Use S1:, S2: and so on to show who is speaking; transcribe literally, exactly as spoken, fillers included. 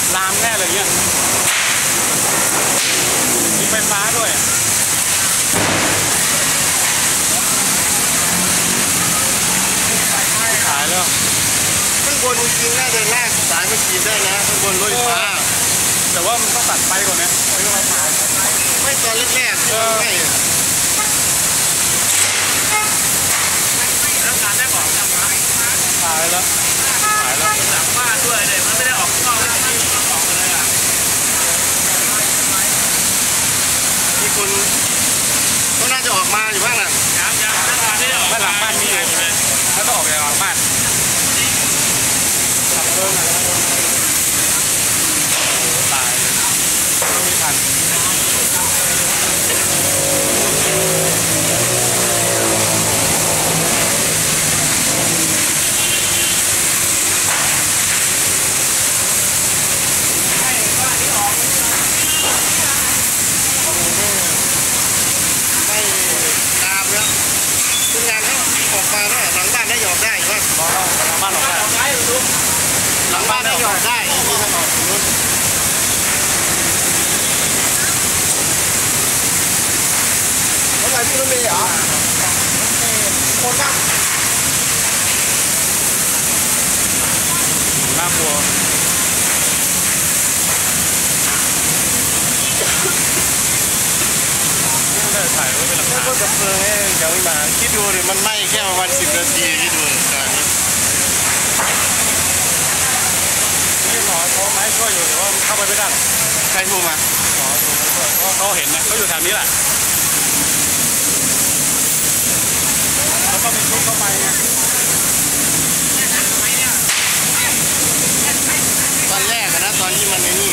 S1: ลามแน่เลยเนี่ยมีไฟฟ้าด้วยขายแล้ว
S2: ข้างบนจริงๆน่าจะลากสายมาขีดได้นะข้างบนรถไฟฟ้า
S1: แต่ว่ามันต้องตัดไฟก่อนนะ
S2: ไม่ตอนแรกๆไม่
S3: แล้วงานได้บอกยังไง
S1: ขายแล้วขายแล้ว
S3: หลังบ้านด้วยเลยมันไม่ได้ออกนอกเลยที่มันออกมาเลยอ่ะ
S2: มีคนก็น่าจะออกมาอยู่บ้างนะ
S3: ยังยังหน้างานไม่ได้ออก
S1: หลังบ้านมีอยู่แล้วต้องออกจากหลังบ้านขับเบิ้งตายเลยไม่ทัน
S2: หลังบ้านออกได้หลังบ้านได้หยอดได้มีถนนนู้นแล้วไงพี่รถเมย์เหรอคนนั่ง
S1: น่ากลัวได้ถ่ายไว้เป็นหลักฐาน
S2: ก็ดับเพลิงยังไม่มาคิดดูดิมันไหม้แค่ประมาณสิบนาทีคิดดูตอนนี้
S1: นี่หมอโทรมาให้ช่วยอยู่แต่ว่าเข้าไปไม่ได้
S2: ใครโทรมา
S1: หมอโทรมาช่วยเพราะเขาเห็นนะเขาอยู่แถวนี้แหละแล้วก็มีชุดเข้าไปไง
S2: ตอนแรกนะตอนที่มันในนี่